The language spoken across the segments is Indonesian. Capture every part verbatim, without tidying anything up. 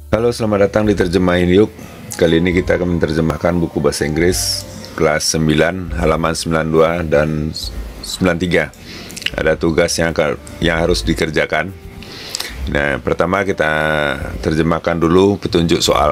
Halo, selamat datang di Terjemahin Yuk. Kali ini kita akan menerjemahkan buku bahasa Inggris kelas sembilan, halaman sembilan puluh dua dan sembilan puluh tiga. Ada tugas yang, yang harus dikerjakan. Nah, pertama kita terjemahkan dulu petunjuk soal.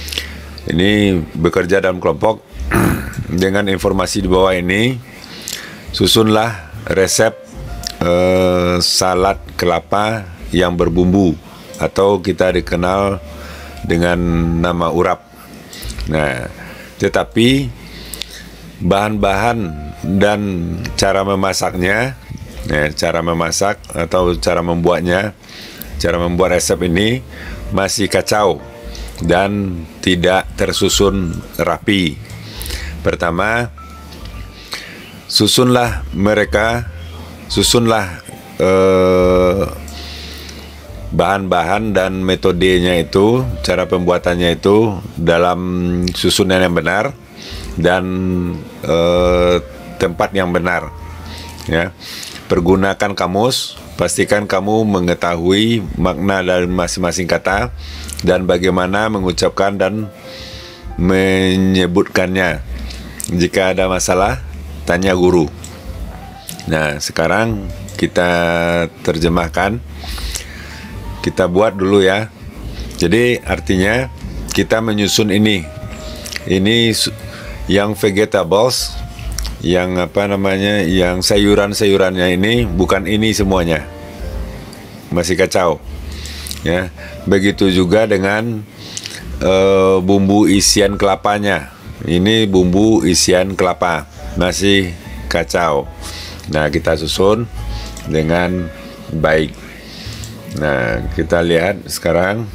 Ini bekerja dalam kelompok. Dengan informasi di bawah ini, susunlah resep eh, salad kelapa yang berbumbu, atau kita dikenal dengan nama urap. Nah, tetapi bahan-bahan dan cara memasaknya, ya, cara memasak atau cara membuatnya, cara membuat resep ini masih kacau dan tidak tersusun rapi. Pertama, susunlah mereka, susunlah eh, bahan-bahan dan metodenya itu, cara pembuatannya itu dalam susunan yang benar dan eh, tempat yang benar. Ya, pergunakan kamus. Pastikan kamu mengetahui makna dari masing-masing kata dan bagaimana mengucapkan dan menyebutkannya. Jika ada masalah, tanya guru. Nah, sekarang kita terjemahkan. Kita buat dulu ya. Jadi artinya kita menyusun ini. Ini yang vegetables, yang apa namanya, yang sayuran-sayurannya ini bukan ini semuanya. Masih kacau. Ya. Begitu juga dengan uh, bumbu isian kelapanya. Ini bumbu isian kelapa. Masih kacau. Nah, kita susun dengan baik. Nah, kita lihat sekarang.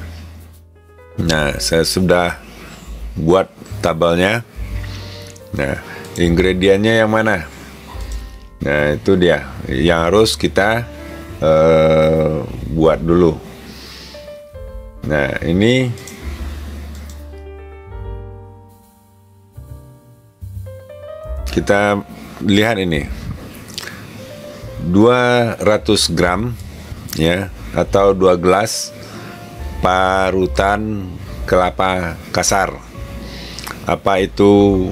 Nah, saya sudah buat tabelnya. Nah, ingredientnya yang mana? Nah, itu dia yang harus kita uh, buat dulu. Nah, ini kita lihat ini dua ratus gram, ya, atau dua gelas parutan kelapa kasar. Apa itu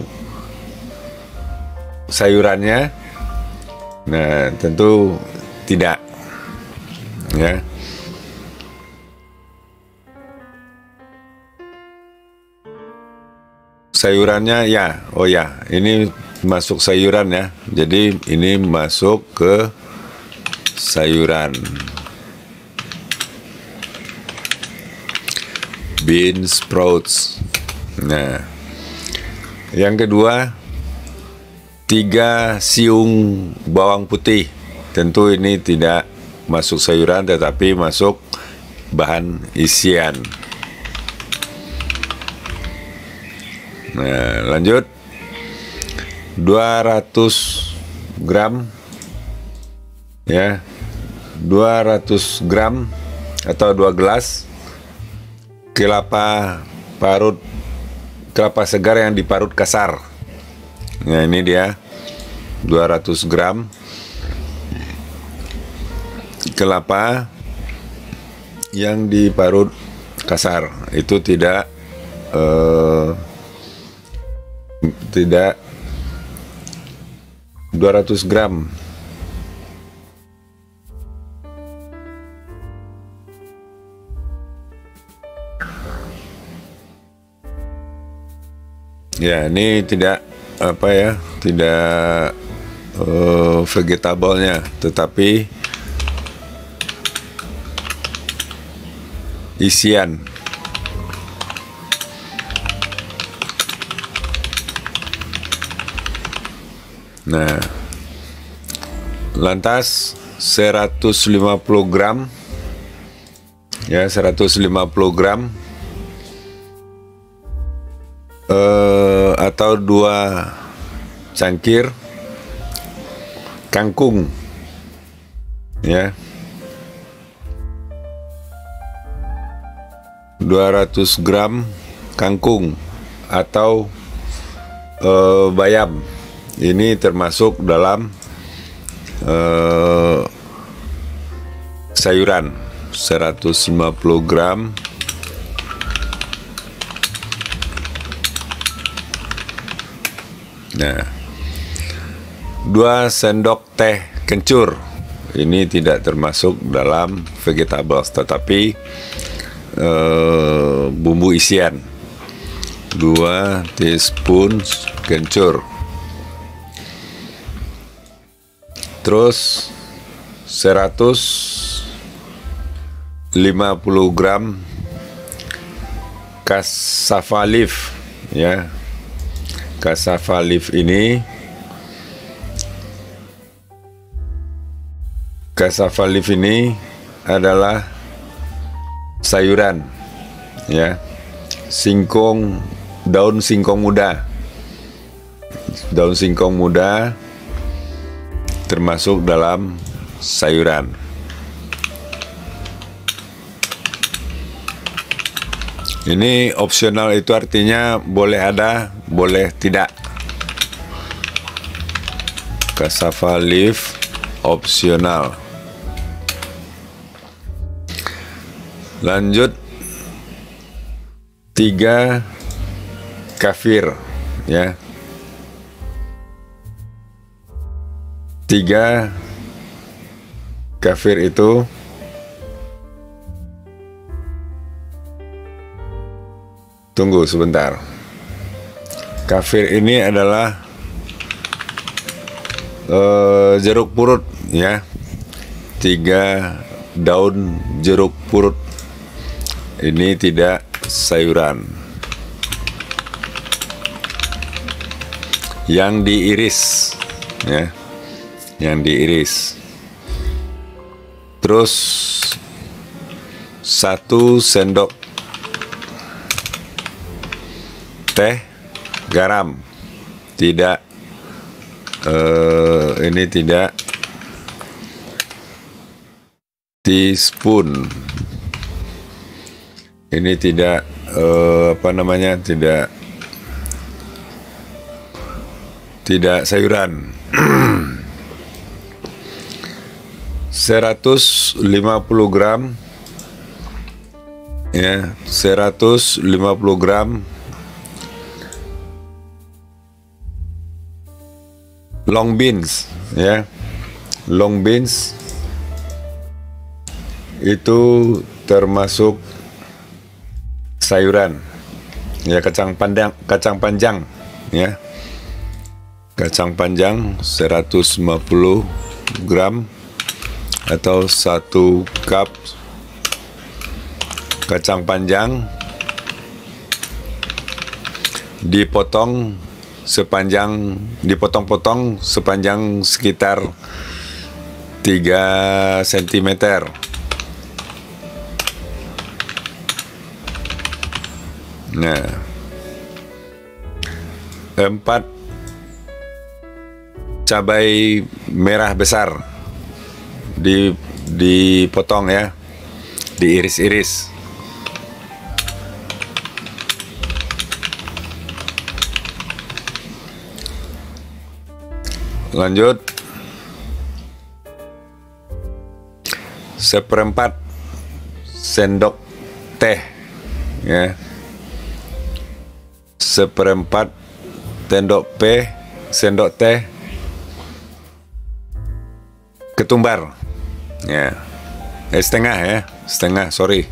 sayurannya? Nah, tentu tidak, ya. Sayurannya ya, oh ya, ini masuk sayuran ya. Jadi ini masuk ke sayuran. Bean sprouts. Nah, yang kedua, tiga siung bawang putih. Tentu ini tidak masuk sayuran, tetapi masuk bahan isian. Nah, lanjut. dua ratus gram, ya, dua ratus gram atau dua gelas kelapa parut, kelapa segar yang diparut kasar. Nah, ini dia dua ratus gram kelapa yang diparut kasar. Itu tidak uh, tidak dua ratus gram. Ya, ini tidak apa ya, tidak uh, vegetablenya, tetapi isian. Nah, lantas seratus lima puluh gram, ya, seratus lima puluh gram uh, atau dua cangkir kangkung, ya, dua ratus gram kangkung atau uh, bayam. Ini termasuk dalam uh, sayuran. Seratus lima puluh gram Nah, dua sendok teh kencur. Ini tidak termasuk dalam vegetables, tetapi uh, bumbu isian. Dua teaspoon kencur. Terus seratus lima puluh gram cassava leaf, ya. Cassava leaf ini Cassava leaf ini adalah sayuran, ya. Singkong, daun singkong muda. Daun singkong muda termasuk dalam sayuran. Ini opsional, itu artinya boleh ada, boleh tidak. Cassava leaf opsional. Lanjut, tiga kafir, ya. Tiga kafir itu tunggu sebentar. Kafir ini adalah uh, jeruk purut, ya. Tiga daun jeruk purut. Ini tidak sayuran. Yang diiris, ya. Yang diiris. Terus satu sendok teh garam. Tidak, uh, ini tidak teaspoon. Ini tidak uh, apa namanya, tidak tidak sayuran. seratus lima puluh gram, ya, seratus lima puluh gram long beans, ya. Long beans itu termasuk sayuran, ya. Kacang panjang, kacang panjang, ya. Kacang panjang seratus lima puluh gram atau satu cup kacang panjang dipotong sepanjang, dipotong-potong sepanjang sekitar tiga sentimeter. Nah, empat cabai merah besar di dipotong, ya, diiris-iris. Lanjut, seperempat sendok teh, ya. Seperempat sendok teh, sendok teh ketumbar, ya. Eh, setengah, ya, setengah, sorry.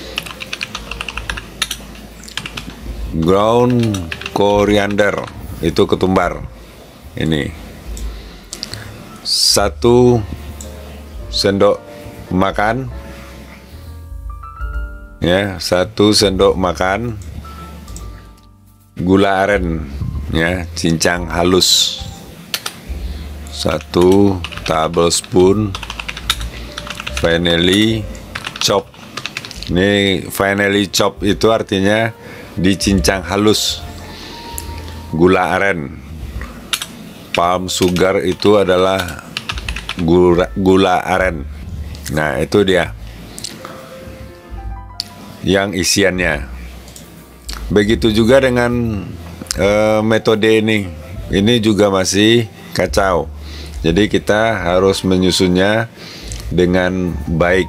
Ground coriander itu ketumbar. Ini satu sendok makan, ya, satu sendok makan gula aren, ya, cincang halus. Satu tablespoon vanilla chop. Ini vanilla chop itu artinya dicincang halus. Gula aren, palm sugar itu adalah gula, gula aren. Nah, itu dia yang isiannya. Begitu juga dengan uh, metode ini. Ini juga masih kacau. Jadi kita harus menyusunnya dengan baik.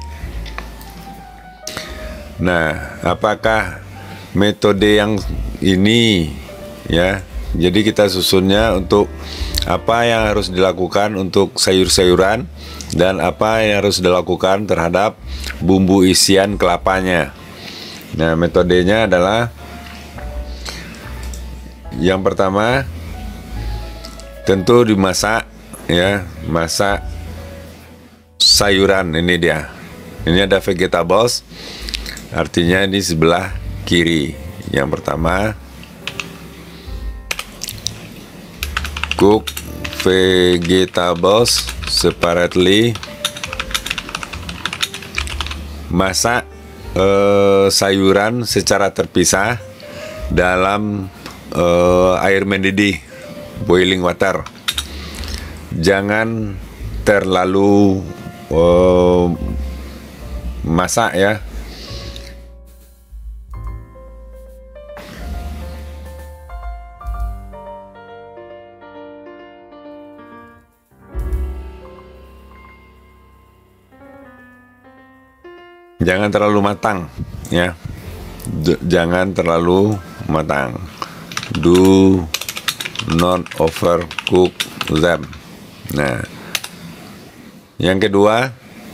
Nah, apakah metode yang ini, ya, Jadi kita susunnya untuk apa yang harus dilakukan untuk sayur-sayuran dan apa yang harus dilakukan terhadap bumbu isian kelapanya. Nah, metodenya adalah yang pertama tentu dimasak ya, masak sayuran. Ini dia. Ini ada vegetables, artinya di sebelah kiri. Yang pertama, cook vegetables separately. Masak eh, sayuran secara terpisah dalam eh, air mendidih, boiling water. Jangan terlalu eh, masak ya. Jangan terlalu matang ya. D- jangan terlalu matang. Do not overcook them. Nah, yang kedua,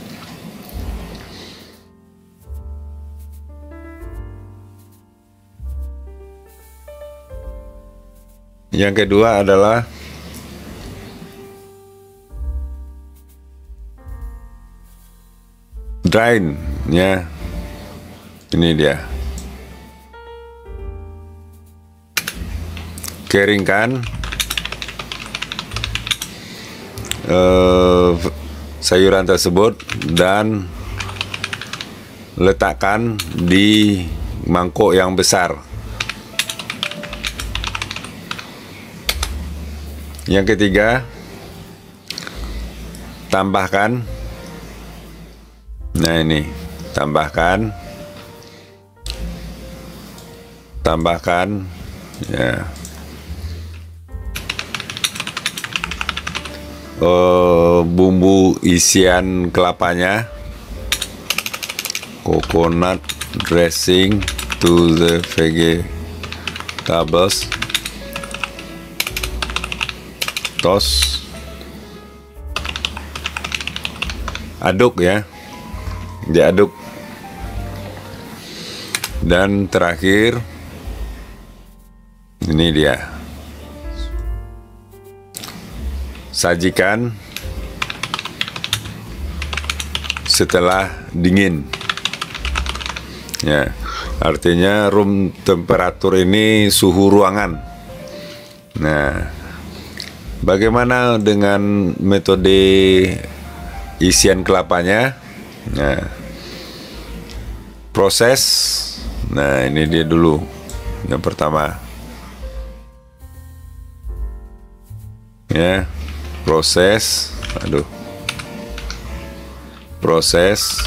yang kedua adalah drain ya. Ini dia. Keringkan uh, sayuran tersebut dan letakkan di mangkuk yang besar. Yang ketiga, tambahkan. Nah, ini tambahkan, tambahkan, ya, uh, bumbu isian kelapanya, coconut dressing to the vegetables, toast, aduk ya. Diaduk. Dan terakhir, ini dia, sajikan setelah dingin ya. Artinya room temperatur ini suhu ruangan. Nah, bagaimana dengan metode isian kelapanya? Nah, proses. Nah, ini dia dulu. Yang pertama, ya, proses. Aduh, proses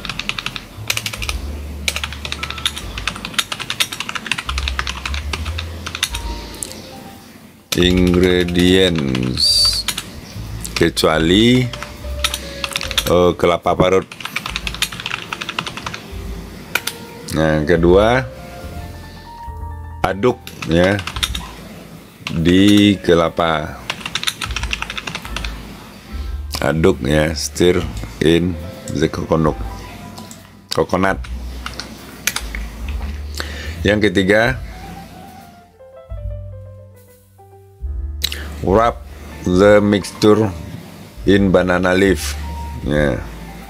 ingredients kecuali uh, kelapa parut. Nah, yang kedua, aduk ya di kelapa. Aduk ya, stir in the coconut. Coconut. Yang ketiga, wrap the mixture in banana leaf. Ya.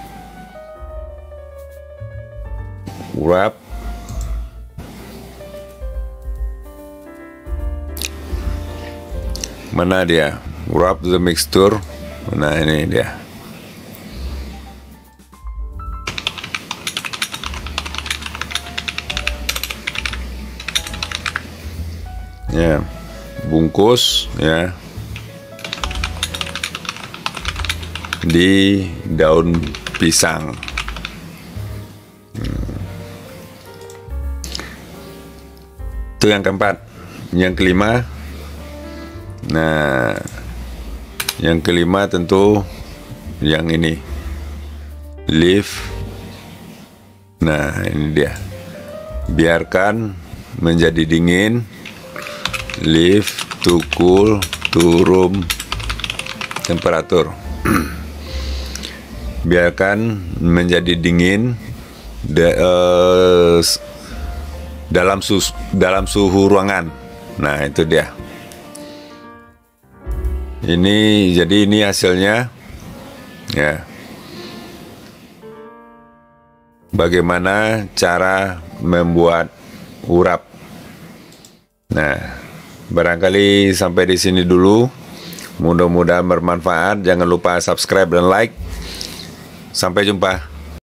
Wrap mana dia? Wrap the mixture. Nah, ini dia. Ya, bungkus ya di daun pisang. Itu yang keempat. Yang kelima, nah, yang kelima tentu yang ini, leaf. Nah, ini dia. Biarkan menjadi dingin, leaf to cool to room temperature. Biarkan menjadi dingin de, uh, dalam sus, dalam suhu ruangan. Nah, itu dia. Ini jadi ini hasilnya ya. Bagaimana cara membuat urap. Nah, barangkali sampai di sini dulu. Mudah-mudahan bermanfaat. Jangan lupa subscribe dan like. Sampai jumpa.